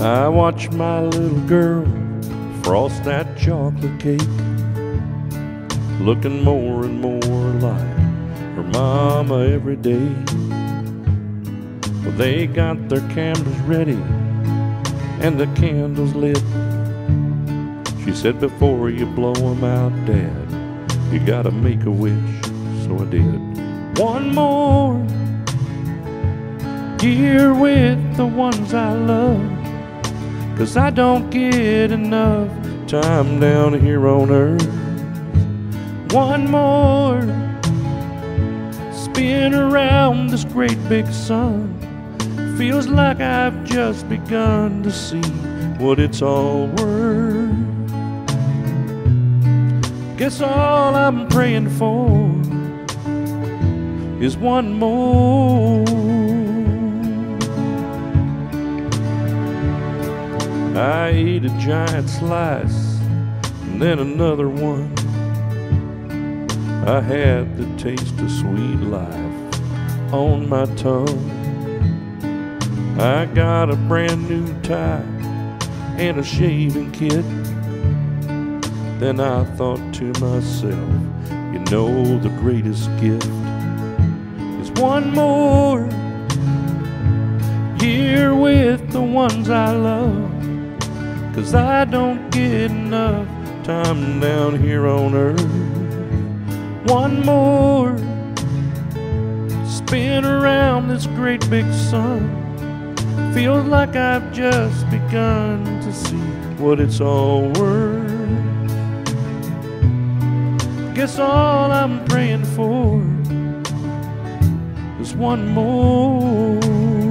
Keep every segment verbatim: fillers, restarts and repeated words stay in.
I watch my little girl frost that chocolate cake, looking more and more like her mama every day. Well, they got their candles ready and the candles lit. She said, before you blow 'em out, Dad, you gotta make a wish. So I did. One more year with the ones I love, 'cause I don't get enough time down here on earth. One more spin around this great big sun. Feels like I've just begun to see what it's all worth. Guess all I'm praying for is one more. I ate a giant slice and then another one. I had the taste of sweet life on my tongue. I got a brand new tie and a shaving kit. Then I thought to myself, you know, the greatest gift is one more year with the ones I love, 'cause I don't get enough time down here on earth. One more spin around this great big sun. Feels like I've just begun to see what it's all worth. Guess all I'm praying for is one more.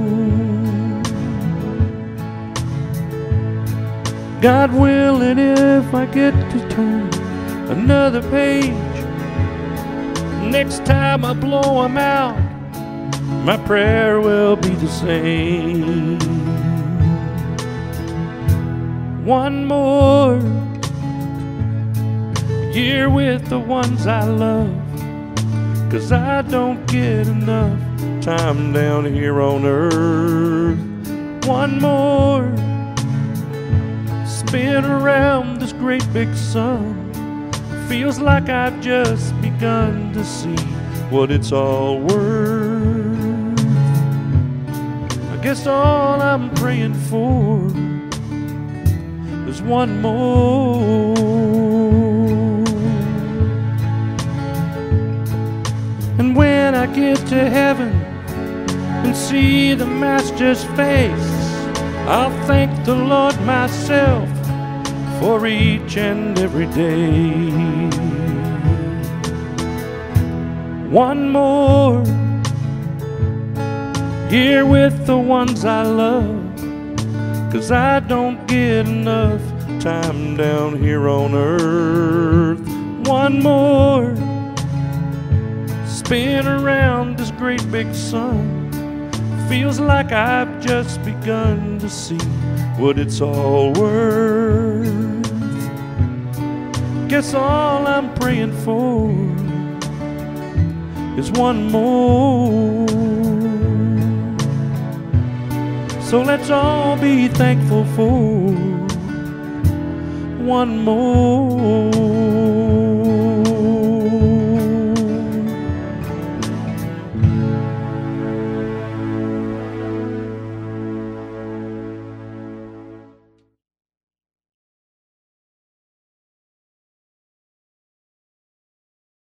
God willing, if I get to turn another page, next time I blow 'em out, my prayer will be the same. One more year with the ones I love, 'cause I don't get enough time down here on earth. One more spin around this great big sun. Feels like I've just begun to see what it's all worth. I guess all I'm praying for is one more. And when I get to heaven and see the Master's face, I'll thank the Lord myself for each and every day. One more year with the ones I love, 'cause I don't get enough time down here on earth. One more spin around this great big sun. Feels like I've just begun to see what it's all worth. Guess all I'm praying for is one more. So let's all be thankful for one more.